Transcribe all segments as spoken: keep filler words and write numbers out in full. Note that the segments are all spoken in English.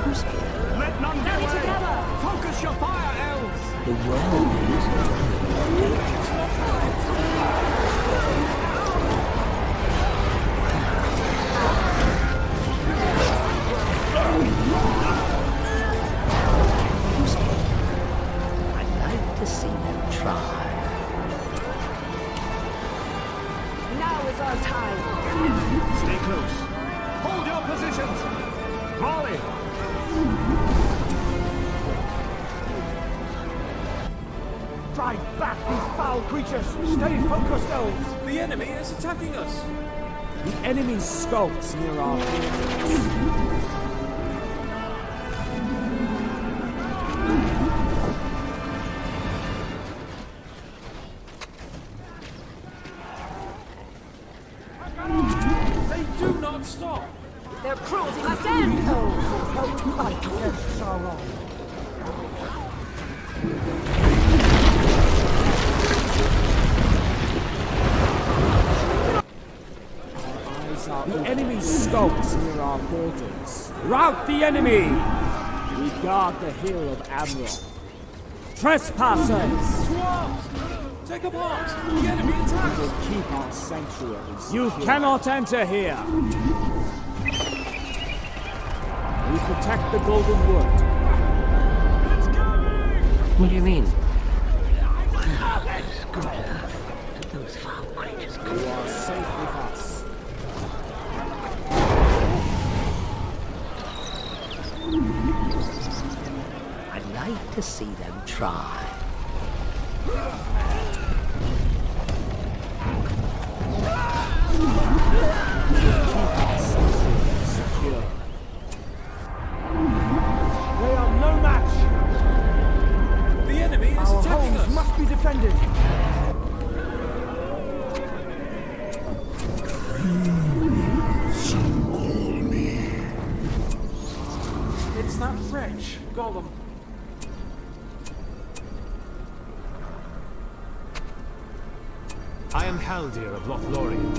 Who's here? Let none get away! Together. Focus your fire, elves! The world is Who's here? I'd like to see them try. Now is our time. Stay close. Hold your positions! Volley! Drive back these foul creatures! Stay focused, elves! The enemy is attacking us! The enemy skulks near our borders. They do not stop! Their cruelty must end! Help fight against Sauron! The enemy skulks near our borders. Rout the enemy! We guard the hill of Amroth. Trespassers! To arms! Take up arms! The enemy attacks! We'll keep our sanctuaries. You cannot enter here! We protect the Golden Wood. It's coming! What do you mean? It's good enough that those foul creatures go. You are safe with us. I'd like to see them try. Secure. They are no match! The enemy is Our attacking homes us! must be defended! It's that wretch, Gollum. I am Haldir of Lothlorien.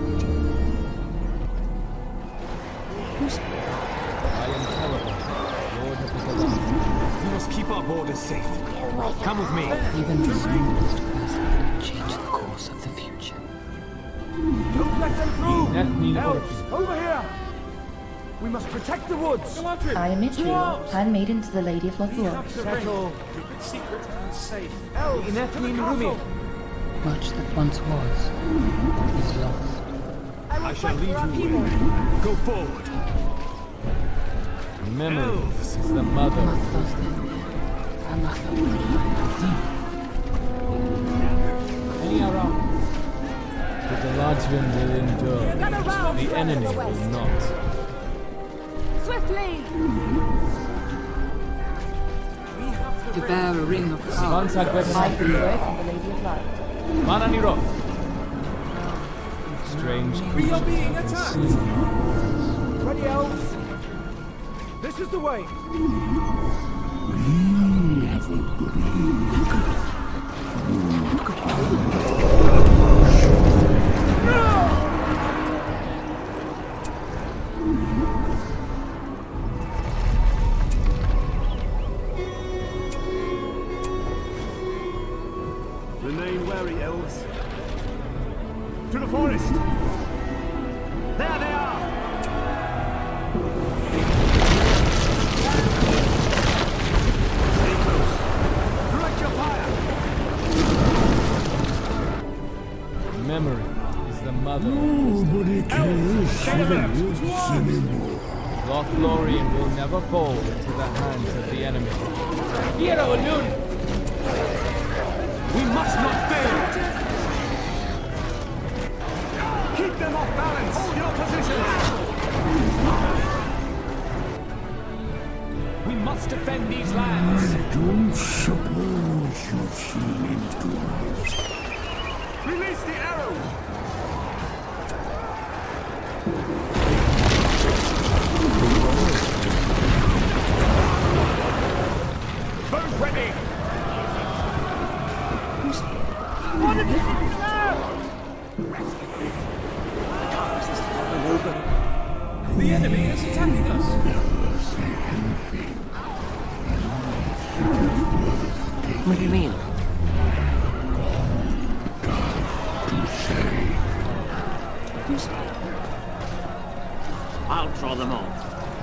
Who's here? I am Celeborn, Lord of the Goliath. We must keep our borders safe. Come with me. Even the smallest person can change the course of the future. Don't let them through! Nethnin Elves, over here! We must protect the woods! Galadriel, I am to Mithril, arms! handmaiden to the Lady of We Lothlorien. have the Settle. ring. Keep it secret and safe. Elves, to the castle! Much that once was, is lost. I shall lead you in. Go forward. Memory Elves. is the mother. Any around. The Galadriel will endure. The enemy will not. Swiftly! We have the To ring. bear a ring of power. Once I I can work in the Lady of Light. Mananiro. Strange We are being creatures attacked. unseen. Ready, elves? This is the way. Remain wary, elves. To the forest! There they are! Stay close. Direct your fire! Memory is the mother. Nobody cares anymore. Lothlorien will never fall into the hands of the enemy. Hero Lun! We must not fail! Keep them off balance! Hold your positions! We must defend these lands! I don't suppose you've seen into us. Release the arrow! Both ready! Who's here? What did you do now? The enemy is attacking us. What do you mean? To say. You say? I'll draw them all.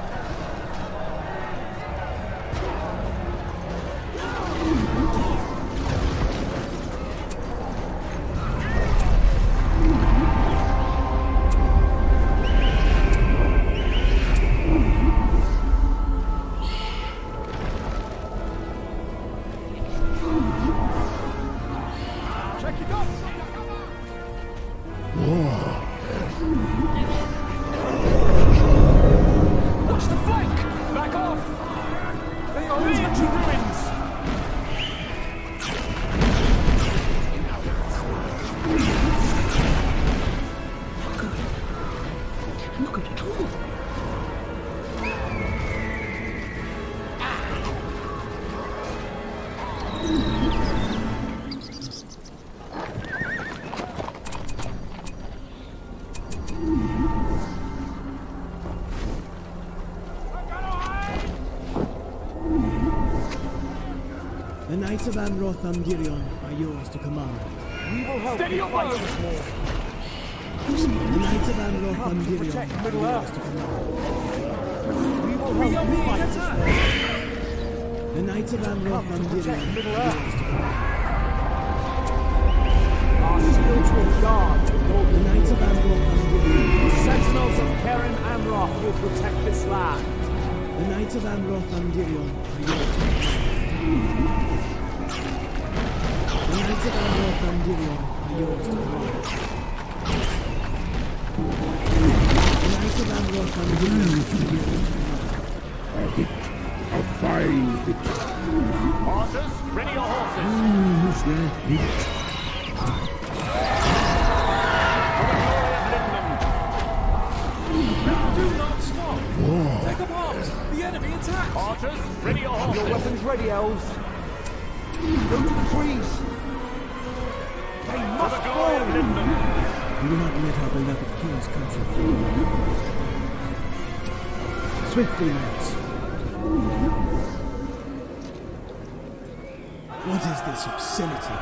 The Knights of Amroth Amdirion are yours to command. We will help Steady you fight this war. The Knights of Amroth Amdirion are yours to command. We will help you fight this war. The Knights of Amroth Amdirion are yours to command. Our shields will guard the golden The Knights of Amroth Amdirion. The sentinels of Keren Amroth will protect this land. The Knights of Amroth Amdirion are yours to command. The Knights of Amroth Amdirion are yours to command. The Knights of Amroth Amdirion are yours to command. A hit. A fine hit. Horses, ready your horses. Who's that hit? Do not stop. War. Take up arms. The enemy attacks. Archers, ready your horses. Your weapons ready, elves. Go to the trees. They must fall. We will not let our beloved king's country fall. Swiftly, knights. What is this obscenity?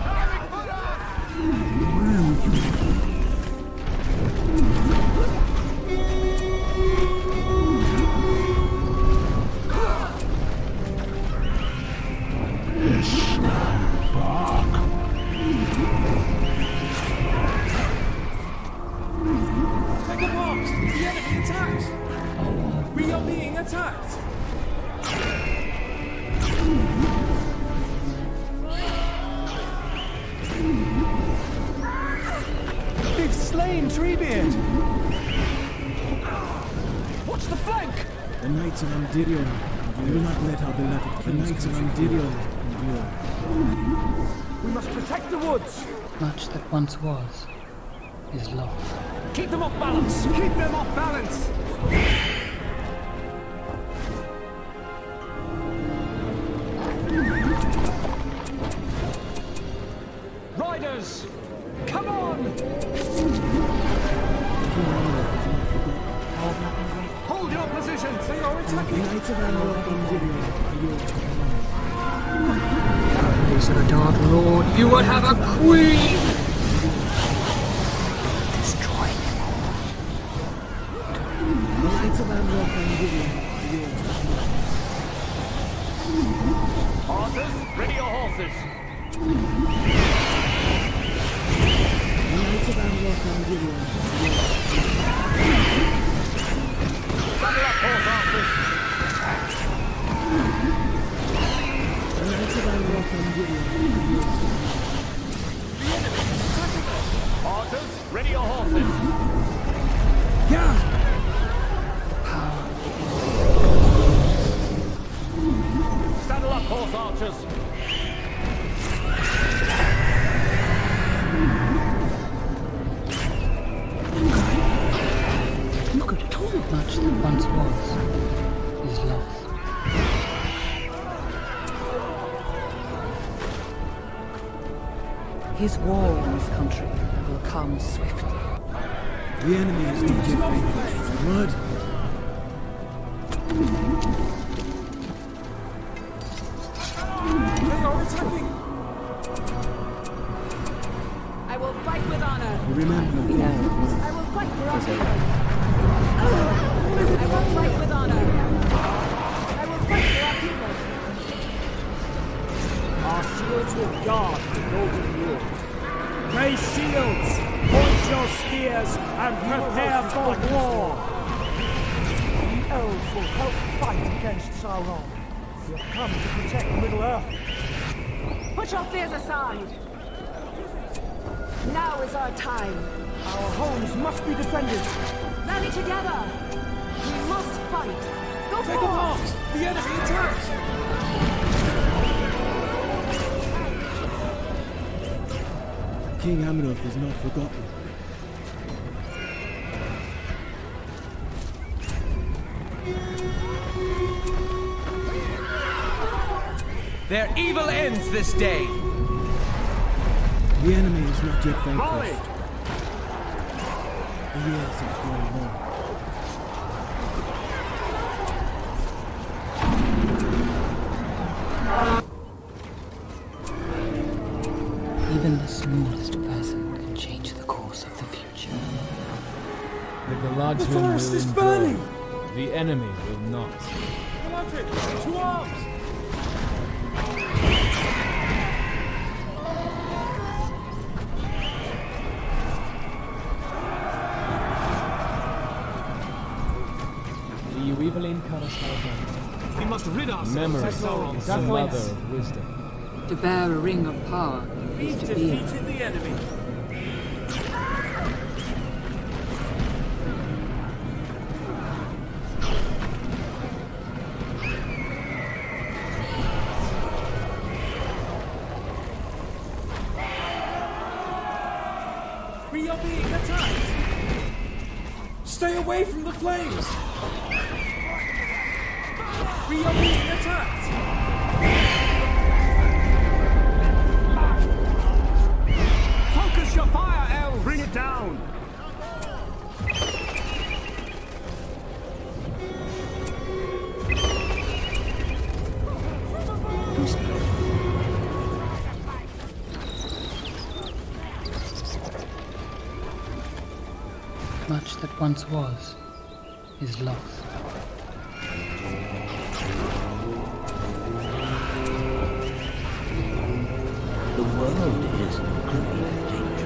Take up arms. The enemy attacks. We are being attacked. They've slain Treebeard. Watch the flank. The Knights of Amdirion. We will not let our beloved the Knights of Amdirion endure. We must protect the woods. Much that once was is lost. Keep them off balance. Keep them off balance. Riders, come on! Hold your positions. They are The attacking. Knights of Amroth Amdirion are yours to command. Voice of the Dark Lord, you would have a queen! Destroy them. The Knights of Amroth Amdirion are yours to command. Archers, ready your horses. The Knights of Amroth Amdirion are yours to command. Saddle up, horse archers. The Knights of Amroth Amdirion are yours to command. The enemy is attacking us. Archers, ready your horses. Yeah! Saddle up, horse archers. Look at it all. Much that once was is lost. His war in this country will come swiftly. The enemy is not yet vanquished. Word. They are attacking! I will fight with honor. Remember the end. I will fight for our people. I will fight with honor. I will fight for our people. Our shields will guard the golden rule. Raise shields, point your spears, and prepare for war. The elves will help fight against Sauron. We have come to protect Middle-earth. Put your fears aside. Now is our time. Our homes must be defended. Rally together. We must fight. Go Take a forward. march! The enemy attacks! King Amenoth is not forgotten. Their evil ends this day. The enemy is not yet vanquished. Molly! The years have grown long. Even the smallest person can change the course of the future. The Galadriel The forest will is endure. burning! The enemy will not. Galadriel, to arms! The Evelyn Karashalvan. We must rid ourselves Memory of Sauron's is the sword. mother of wisdom. To bear a ring of power is We've to be. defeated the enemy. We are being attacked! Stay away from the flames! We are being attacked! Focus your fire, elves! Bring it down! Much that once was is lost. The world is in great danger.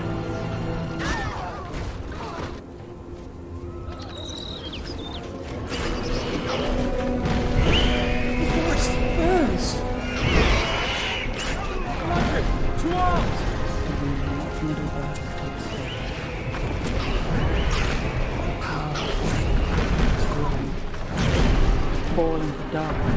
The forest burns! Galadriel, to arms! The ruler of Middle-earth takes shape. Power is growing. Fall into darkness.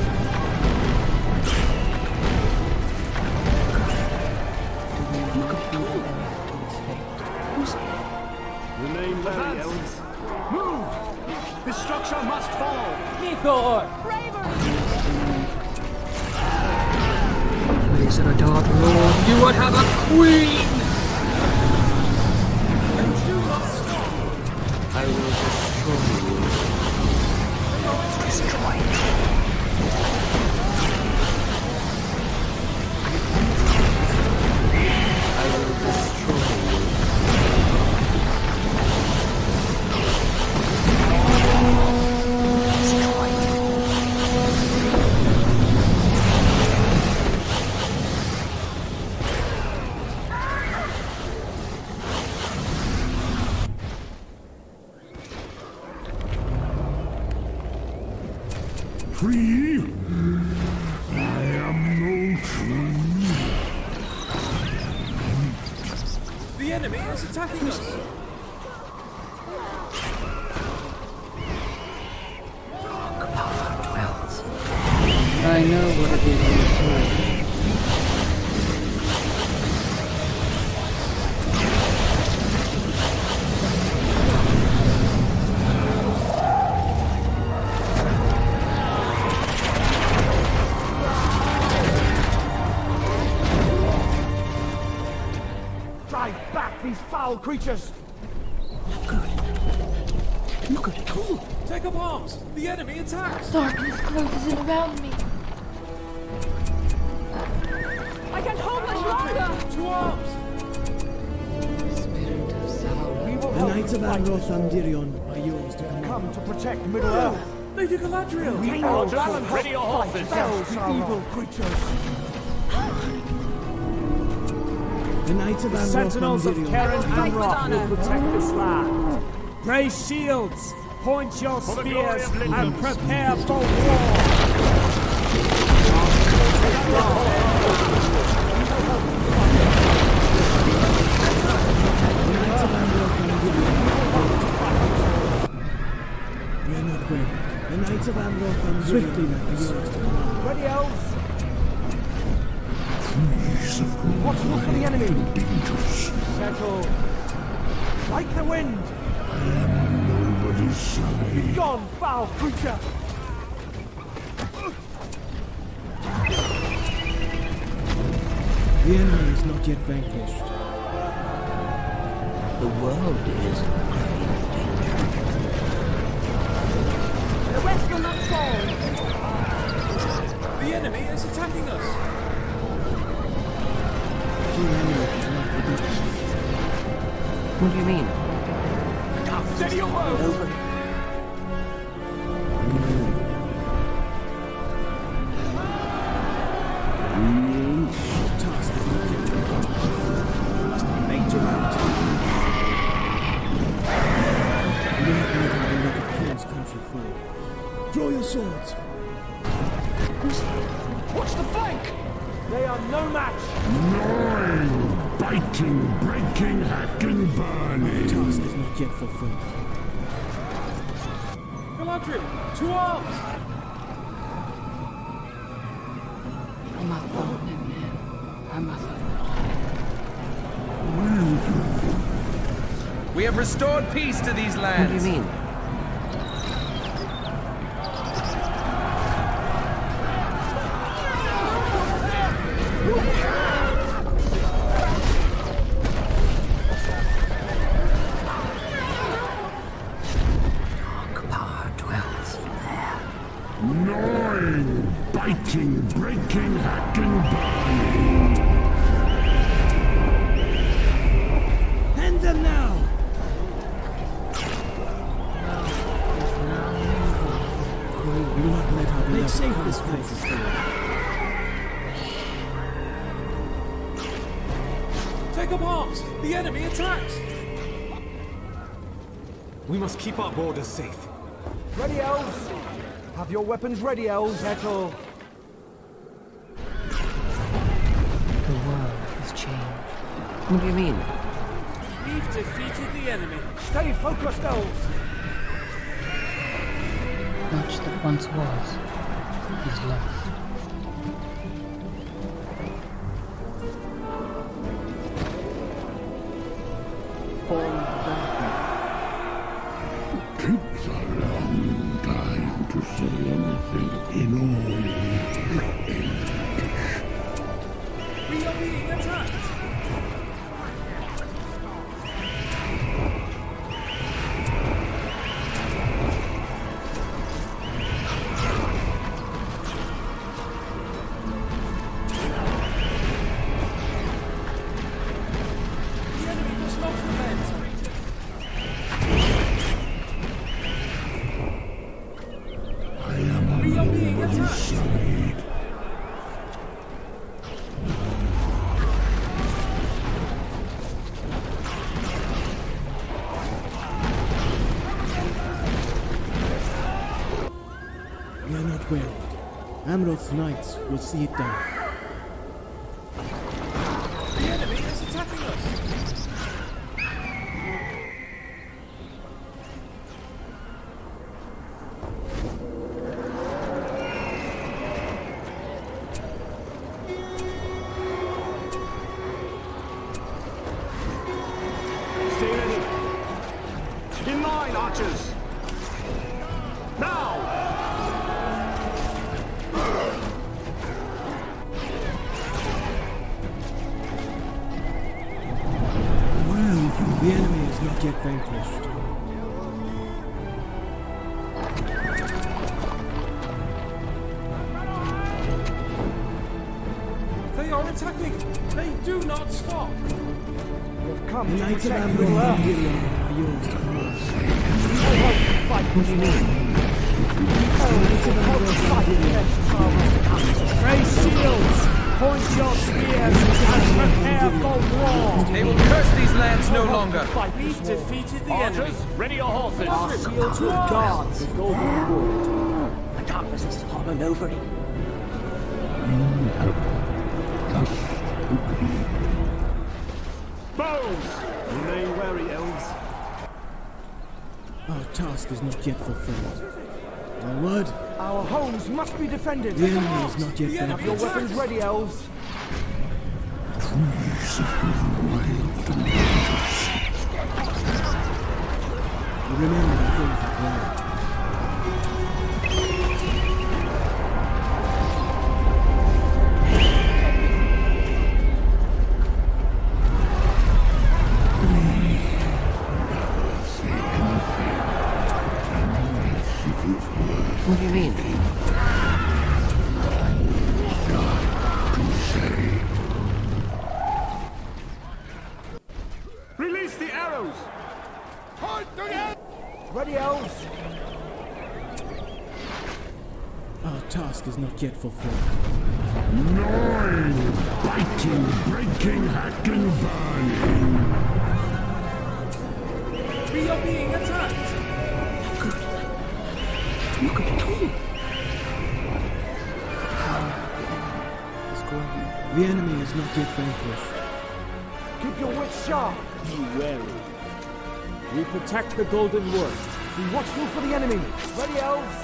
The ruler of Middle-earth to its fate. Remain wary, elves. Move! This structure must fall! Nithor! Praise our dark lord, you would have a queen! I will destroy you. Destroy you. I will destroy you. Destroy Tree? I am no tree. The enemy is attacking us! power dwells. I know what it is you feel. Drive back these foul creatures! Look at it all. Take up arms! The enemy attacks! Darkness closes in around me. I can't hold much longer! To arms! Spirit of Sauron. We will The help Knights you of fight. Amroth Andirion are yours to command. Come to protect Middle-earth. Lady Galadriel! We elves will help ready your fight horses. against the evil creatures. The Knights of The Amroth sentinels of Andirion Keren Fight and with Roth honor. will protect this land. Raise shields, point your spears, and prepare for war. We are not weary. The Knights of Amroth Andirion Swiftly are now. yours to command. Ready, elves? Trees of gold Watchful for the enemy. dangerous. Settle. Like the wind. Nobody's side. Gone, foul creature. The enemy is not yet vanquished. The world is in grave danger. The West will not fall. The enemy is attacking us! King Amroth cannot forgive us. What do you mean? Steady your bow! The task is not yet complete. It must be made to mount. We do not let our beloved king's country fall. Draw your swords. Watch the flank. They are no match. Gnawing, biting, breaking, hacking, The burning. task is not yet fulfilled. Galadriel! To arms! We have restored peace to these lands. What do you mean? Dark power dwells in there. Gnawing, biting, breaking, hacking, burning. End them now! We will not let our beloved Make safe king's this country place. fall. Take up arms! The enemy attacks! We must keep our borders safe. Ready, elves? Have your weapons ready, elves. Settle. The world has changed. What do you mean? We've defeated the enemy. Stay focused, elves. Much that once was is lost. Fall into darkness. Takes a long time to say anything in all. We are being attacked! The enemy does not relent! I am We are being nobody's attacked! side. We are not wearied. Amroth's knights will see it done. The enemy is attacking us! Stay ready. In line, archers. Now! The enemy is not yet vanquished. not stop. You've come The to Knights of protect Amroth Middle and Earth. Gilead are yours to command. I hope to fight with you. Knights of Help Amroth fight and Gilead against Sauron. Raise shields! Point your spears and prepare for war! They will curse these lands no longer. We've defeated the enemy. Ready your horses. Our shields will guard the golden wood. The darkness has fallen over it. You have just agreed. Bows! Remain wary, elves. Our task is not yet fulfilled. My word, Our homes must be defended. the enemy is not yet Have your vanquished. weapons ready, elves. Trees of wild and dangerous. Remember the things that were. What do you mean? Release the arrows! Ready, elves. Our task is not yet fulfilled. Gnawing, biting, breaking, hacking, burning. We are being attacked! Look at it all. It's growing. The enemy is not yet vanquished. Keep your wits sharp. Be wary. We protect the golden wood. Be watchful for the enemy. Ready, elves.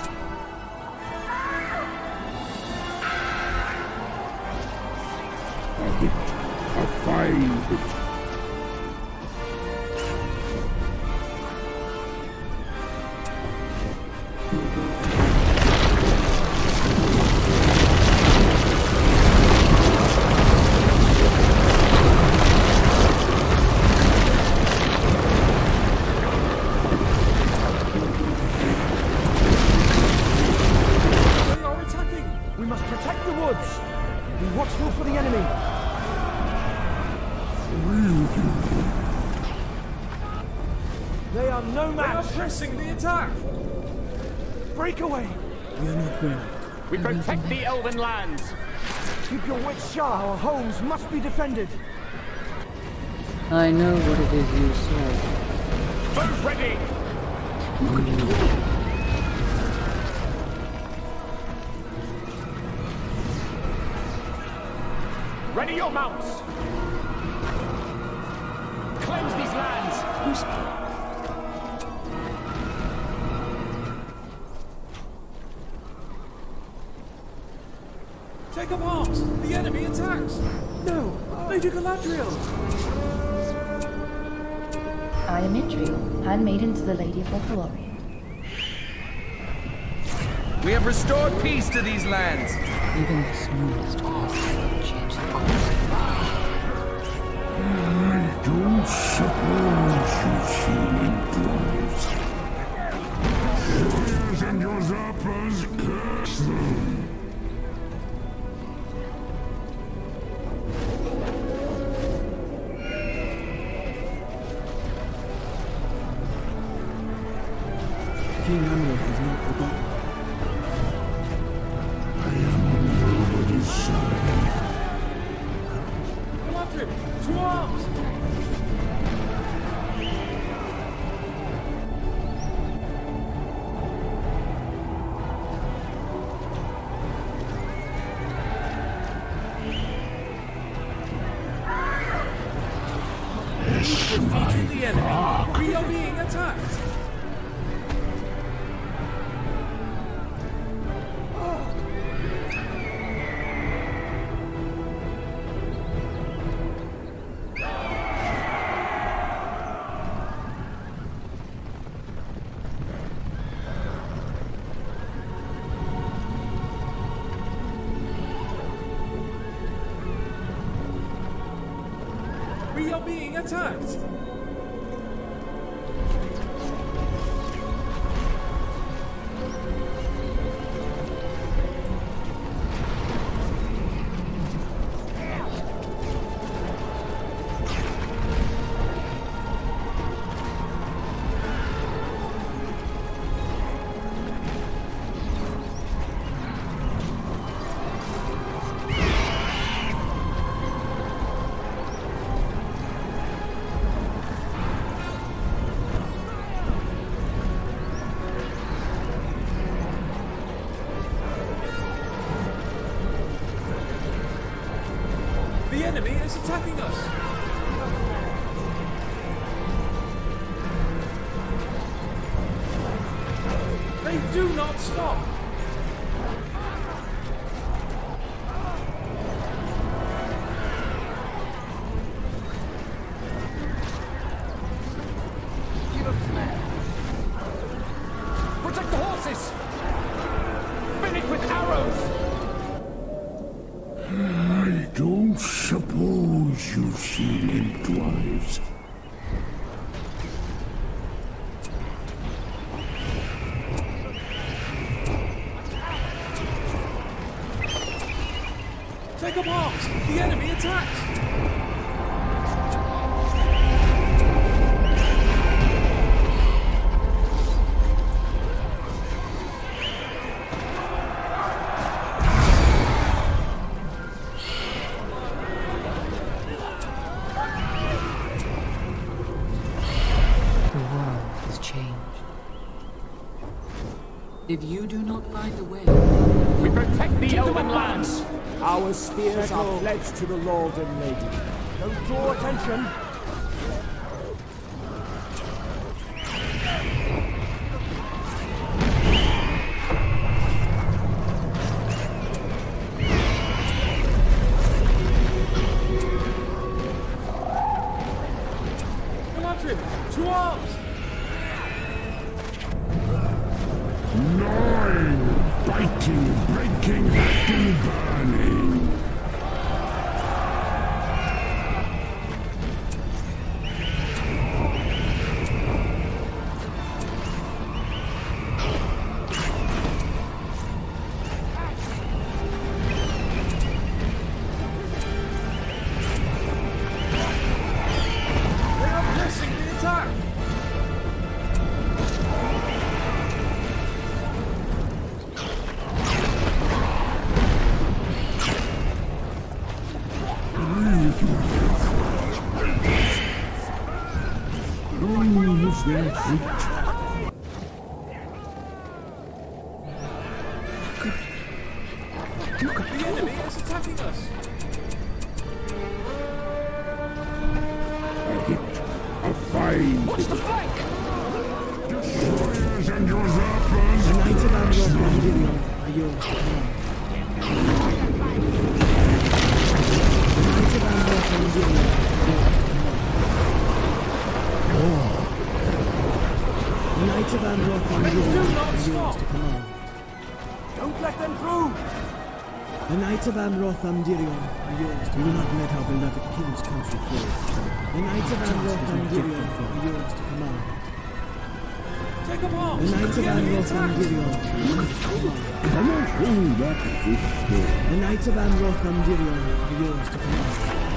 A hit, a fine hit. They are attacking! We must protect the woods. Be watchful for the enemy. They are no They are match. pressing the attack! Break away. We are not ready. We protect the elven lands! Keep your wits sharp. Our homes must be defended. I know what it is you say. Both ready! Ready your mounts! Cleanse these lands! Take up arms! The enemy attacks! No! Lady Galadriel! I am Idriel, handmaiden to the Lady of Lothlorien. We have restored peace to these lands. Even the smoothest course can change the course. I don't suppose you've seen improvements. Yours and your zappers curse them. King Amroth is not forgotten. I am on nobody's side. Galadriel! To arms! Defeated the enemy! We are being attacked! We are being attacked! enemy is attacking us! They do not stop! Protect the horses! Finish with arrows! I don't suppose you've seen Entwives. Take up arms! The enemy attacks! If you do not find a way, we protect the Elven lands. Our spears are pledged to the Lord and Lady. Don't draw attention. Galadrim, to arms! Nine! Biting, breaking, hacking, burning! They are pressing the attack! Long is their feet. The enemy is attacking us! A hit, a find. Watch the flank! Destroyers and usurpers. The Knights of Amroth and Gideon are yours to command. The Knights of Amroth and Gideon are yours to command. The Knights of Amroth and Gideon are yours to command. Don't let them through! The Knights of Amroth and Gideon are yours to command. We will not let our beloved king's country fall. The Knights of Amroth and Gideon are yours to command. Take up arms! The Knights of The enemy Amroth and attacks! Gideon are yours to command. Cannot hold that sister. The Knights of Amroth and Gideon are yours to command.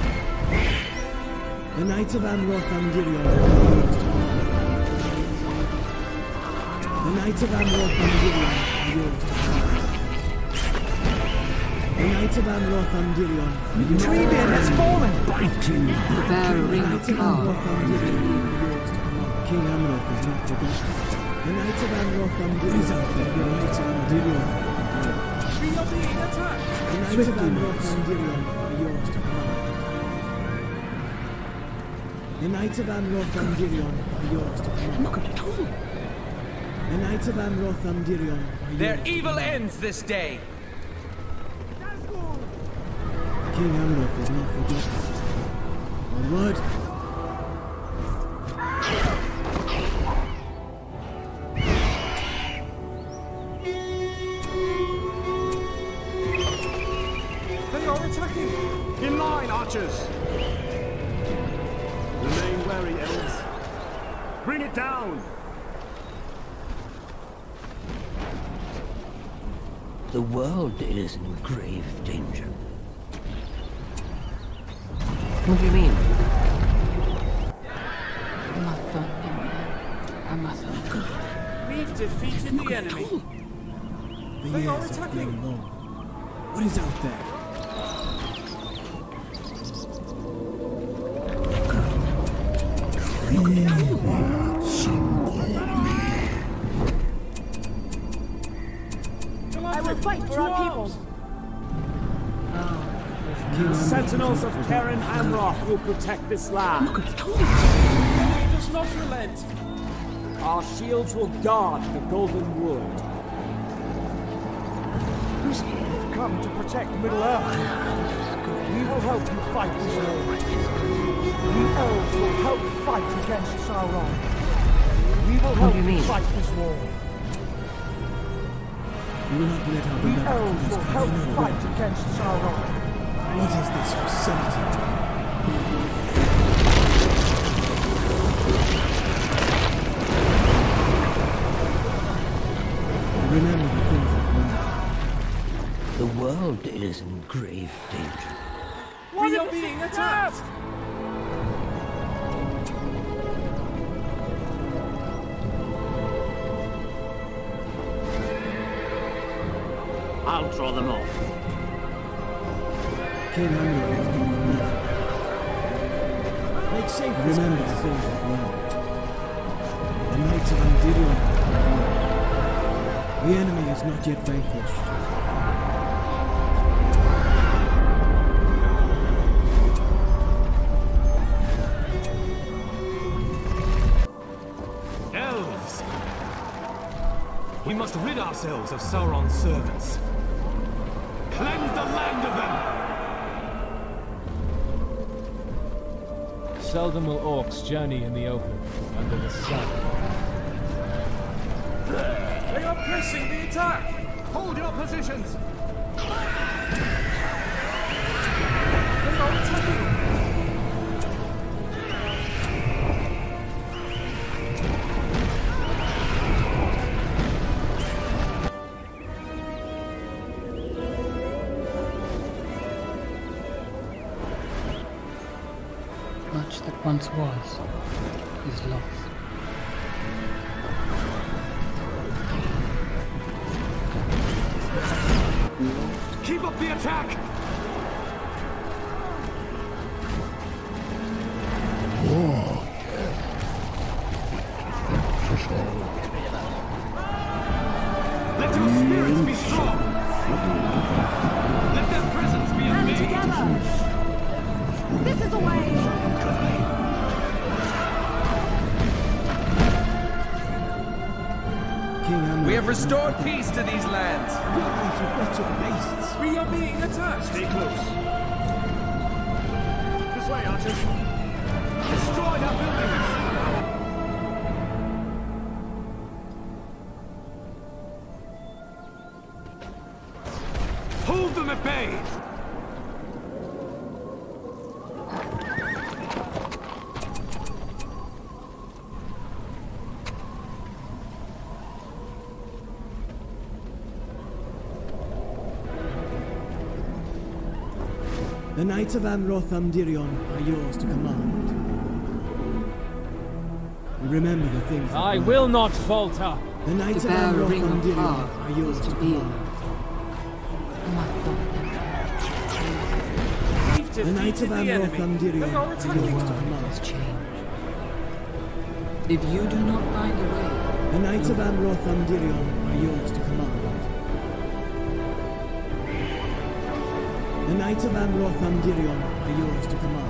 The Knights of Amroth and Gideon are yours to command. The Knights of Amroth and Gideon are yours to command. The Knights of Amroth and Gideon are yours to command. Treebeard has fallen! Biting, bear a The ring Knights of of power. Amroth and Gideon are yours to command. King Amroth is not forgotten. The Knights of Amroth and Gideon is out there. The Knights of Gideon. We are being attacked! The Knights of Amroth and Gideon are yours to command. The Knights of Amroth and Gideon are yours to command. Look at it. The Knights of Amroth and Gideon are yours Their to evil command. ends this day. King Amroth is not forgotten. Onward. They are attacking! In line, archers! Remain wary, elves. Bring it down! The world is in grave danger. What do you mean? Mother, a mother. We've defeated the enemy! The They are years have attacking. grown long. What is out there? some call me. I will fight for our people. The sentinels of Keren Amroth will protect this land. Look, it's coming. The enemy does not relent. Our shields will guard the Golden Wood. Who's here? We've come to protect Middle-earth. We will help you fight this war. You elves will help fight against Sauron. We will help do you you mean? fight this war. We will not let our You beloved elves kings will come help in our fight way. against Sauron. What is this obscenity? Remember the things that were. The world is in grave danger. We are being attacked. I'll draw them off. King Amroth is not for me. Make safe. Remember the things that were. The Knights of Andirion are here. The enemy is not yet vanquished. Elves! We must rid ourselves of Sauron's servants. Cleanse the land of them! Seldom will orcs journey in the open, under the sun. They are pressing the attack! Hold your positions! They are attacking! Much that once was is lost. Keep up the attack! Let your spirits be strong! Let their presence be Hand amazing! together! This is the way! King Amroth We have is not restored for them. peace to these lands. Fly, you wretched beasts! We are being attacked! Stay close. This way, archers! Destroy their buildings! Hold them at bay! The Knights of Amroth Amdirion are yours to command. Remember the things that I were. will not falter. The Knights To of bear a Amroth ring of Amdirion power are yours is to to be command. We've The Knights of defeated the Amroth enemy! Amdirion They are are attacking! yours to has command. changed. If you do not find a way, The Knights of Amroth Amdirion are yours to command. The Knights of Amroth Amdirion are yours to command.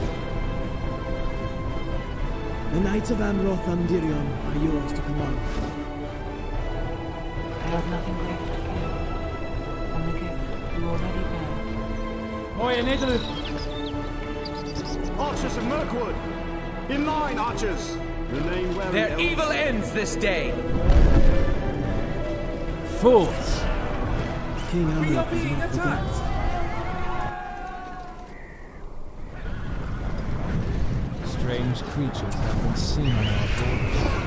The Knights of Amroth Amdirion are yours to command. I have nothing greater to give than the gift you already bear. Oi, Nidal! Archers of Mirkwood! In line, archers! Remain wary, Their elves. evil ends this day. Fools! King We are Amroth is being not forgotten. attacked! Strange creatures have been seen on our borders.